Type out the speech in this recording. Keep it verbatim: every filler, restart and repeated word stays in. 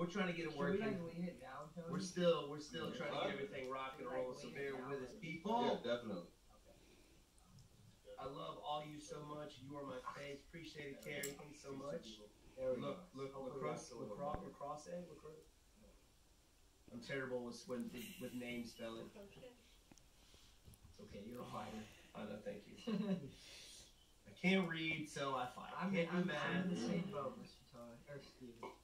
we're trying to get it working. Should we like lean it down, Tony? We're still, we're still yeah, trying to get everything rock and roll. So bear with us, people. Yeah, definitely. I love all you so much. You are my face. Appreciate it, Carrie. Thanks so much. Look, look, LaCrossay, LaCrossay, LaCrossay. I'm terrible with with, with name spelling. It's okay. You're a fighter. I know. Thank you. I can't read, so I fight. I'm, Can't I'm, do math. I'm in the same boat, Mister Todd or Steven.